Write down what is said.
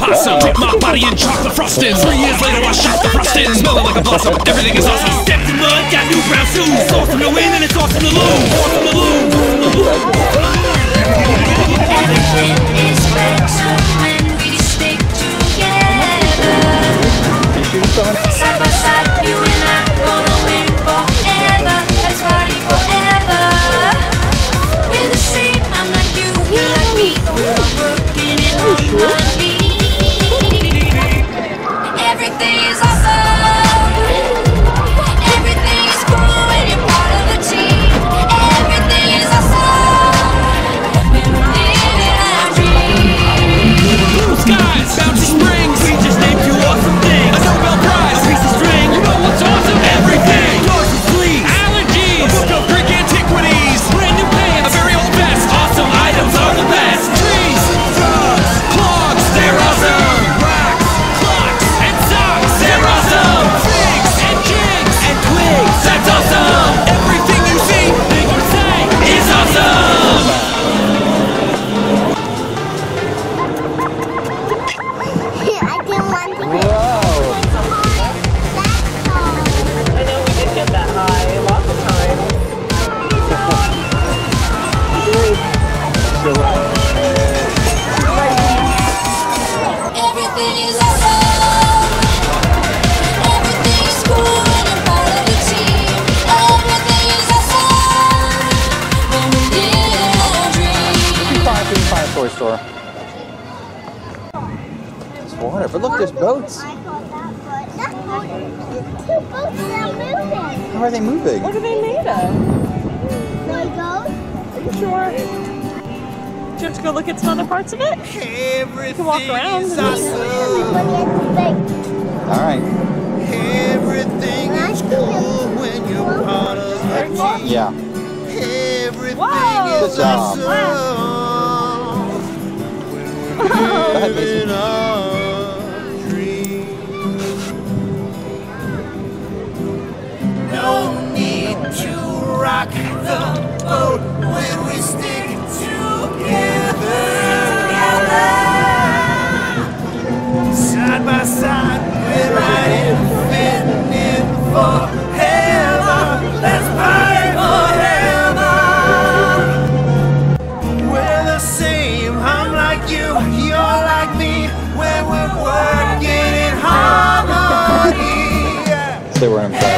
possum. Dip my body in chocolate frosting. 3 years later I shot the frosting. Smelling like a blossom, everything is awesome. Stepped in mud, got new brown shoes. It's awesome to win and it's awesome to lose. Awesome to lose, awesome to lose. Everything is better when we stick together. Side by side, you and I gonna win forever. Let's party forever. We're the same, I'm like you, you like me. We're working in harmony. Everything is awesome. Everything is cool when you're part of the team. Everything is awesome. When we're living our dreams. Blue skies, bouncy springs. We just named 2 awesome things. A Nobel Prize, a piece of string. You know what's awesome? Everything. Doors and fleas, allergies, a book of Greek antiquities, brand new pants, a very old vest. Awesome items are the best. Trees, drugs, clogs, they're awesome. Rocks, clocks, and socks, they're awesome. Figs and jigs and twigs, that's awesome. Everything you see, think or say is awesome. I didn't want to get I know we did get that high lots of times. Everything is awesome. Everything is cool when you're part of the team. Everything is awesome when we live our dreams. Find a toy store. There's water, but look, there's boats. I call that boat. Two boats that are moving. How are they moving? What are they made of? Legos? Are you sure? Do you have to go look at some other parts of it? You can walk around. All right. Everything is cool when you're part of the team. Yeah. Everything Whoa. Good is job. awesome when we're living our dreams. No need to rock the boat when we stick together. Side by side, we're riding, fitting in forever. Let's party forever. We're the same, I'm like you, you're like me. When we're working in harmony. They were impressed.